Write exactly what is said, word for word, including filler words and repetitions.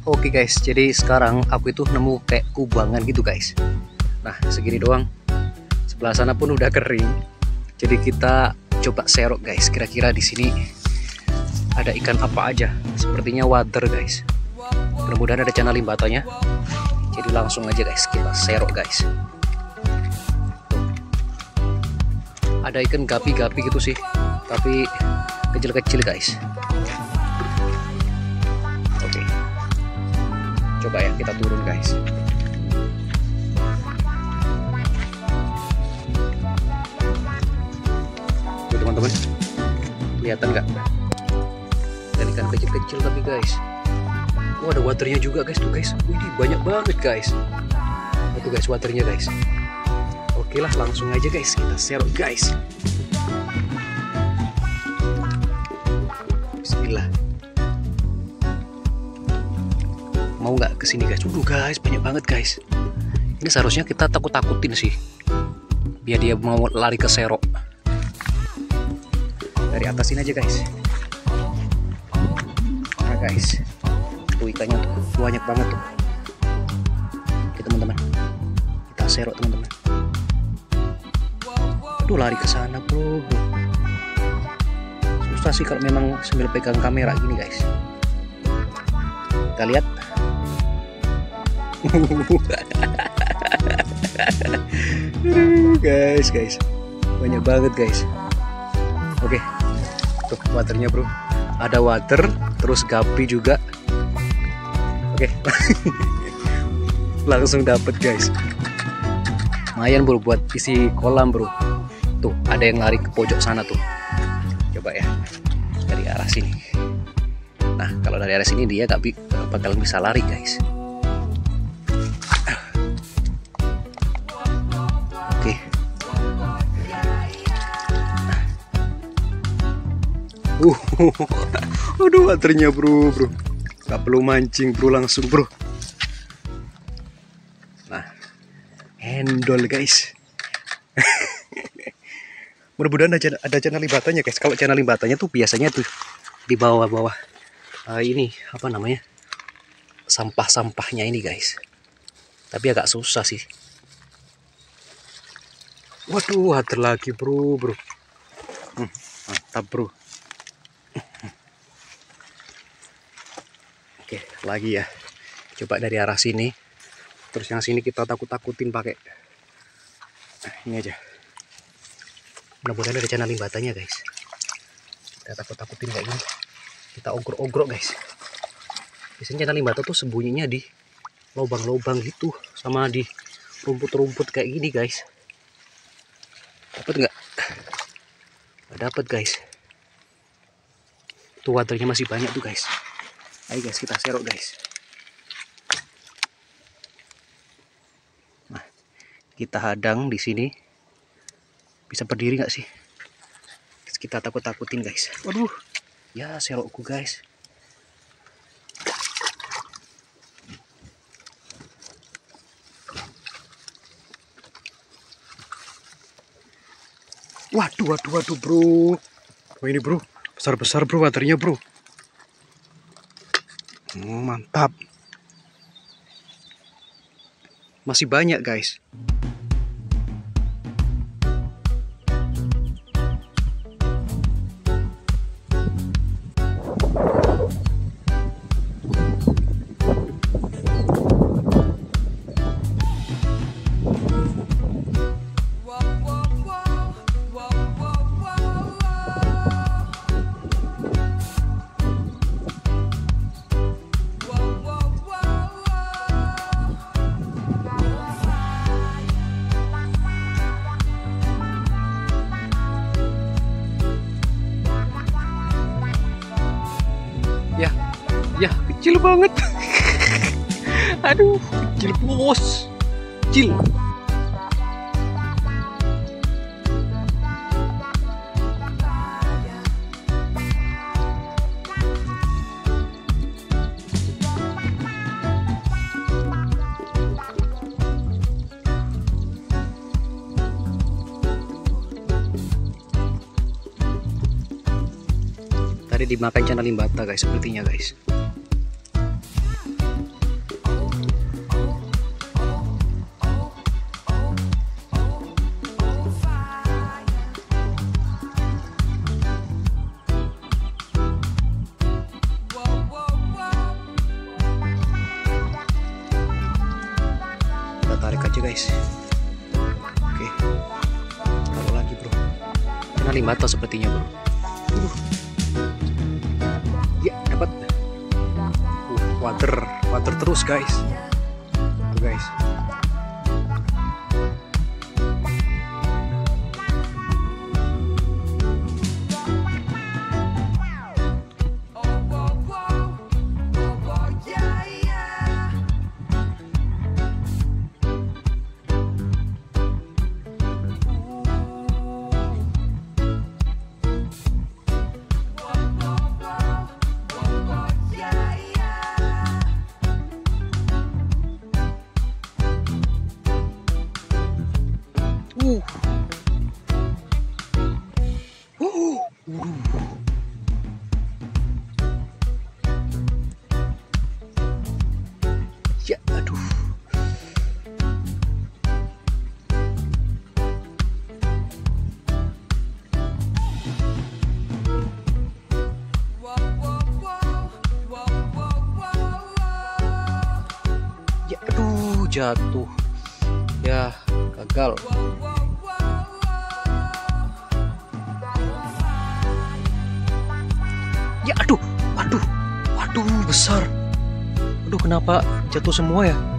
Oke guys, jadi sekarang aku itu nemu kayak kubangan gitu guys. Nah segini doang. Sebelah sana pun udah kering. Jadi kita coba serok guys. Kira-kira di sini ada ikan apa aja? Sepertinya water guys. Mudah-mudahan ada channel limbatanya. Jadi langsung aja guys kita serok guys. Tuh. Ada ikan gapi-gapi gitu sih, tapi kecil-kecil guys. Oke. Coba ya kita turun guys. Tuh teman-teman, kelihatan nggak? Dan ikan kecil-kecil tapi guys. Oh ada waternya juga guys tuh guys. Wih banyak banget guys. Itu guys waternya guys. Oke lah langsung aja guys kita serok guys. Bismillah. Mau nggak kesini guys? Udah guys banyak banget guys. Ini seharusnya kita takut-takutin sih, biar dia mau lari ke serok. Dari atasin aja guys. Nah guys, tuh ikannya tuh banyak banget tuh. Oke teman-teman, kita serok teman-teman. Aduh lari ke sana bro, bro. Susah sih kalau memang sambil pegang kamera gini guys. Kita lihat. guys guys banyak banget guys. Oke tuh waternya bro, ada water terus gapi juga. Oke langsung dapet guys, lumayan bro buat isi kolam bro. Tuh ada yang lari ke pojok sana tuh, coba ya dari arah sini. Nah kalau dari arah sini dia gak bakal bisa lari guys. Uh, aduh waternya bro, bro, nggak perlu mancing bro, langsung bro. Nah, handle guys. Mudah-mudahan ada, ada channel limbatannya guys. Kalau channel limbatannya tuh biasanya tuh di bawah-bawah uh, ini apa namanya sampah-sampahnya ini guys. Tapi agak susah sih. Waduh, water lagi bro, bro. Hmm, mantap bro. Oke lagi ya, coba dari arah sini, terus yang sini kita takut-takutin pakai nah, ini aja. Mudah-mudahan ada channel limbatannya guys. Kita takut-takutin kayak gini, kita ogrok-ogrok guys. Biasanya channel limbata tuh sembunyinya di lubang-lubang gitu, sama di rumput-rumput kayak gini guys. Dapat nggak? Nggak dapat guys. Tuh waternya masih banyak tuh guys. Ayo guys kita serok guys. Nah kita hadang di sini. Bisa berdiri nggak sih? Kita takut-takutin guys. Waduh, ya serokku guys. Waduh, waduh, waduh bro. Wah ini bro, besar-besar bro waternya bro. Oh, mantap. Masih banyak guys. Ya, ya kecil banget. Aduh, kecil bos, kecil. Tadi dimakan channel limbata guys, sepertinya guys. guys. Oke, taruh lagi bro. Kena limbata sepertinya bro. Uh. Ya dapat. Uh, water, water terus guys. Tuh guys. Uh. Uh. Uh. Ya, aduh. Ya, aduh, jatuh. Ya, gagal. Ya aduh, waduh, waduh besar. Aduh kenapa jatuh semua ya?